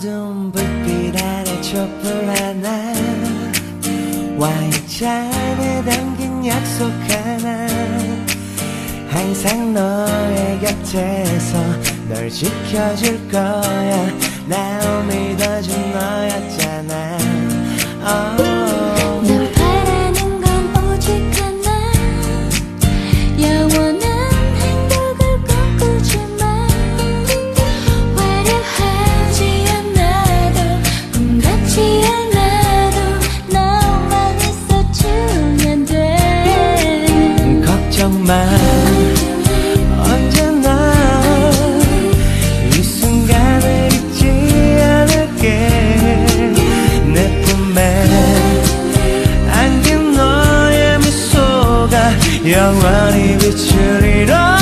어두운 불빛 아래 촛불 하나 와인잔에 담긴 약속 하나 항상 너의 곁에서 널 지켜줄 거야 날 믿어준 너였잖아 널 바라는 건 오직 하나 영원한 행복을 꿈꾸지만 화려하지 않아도 꿈 같지 않아도 너만 있어주면 돼 걱정 마 언제나 이 순간을 잊지 않을게 내 품에 안긴 너의 미소가 영원히 비추리라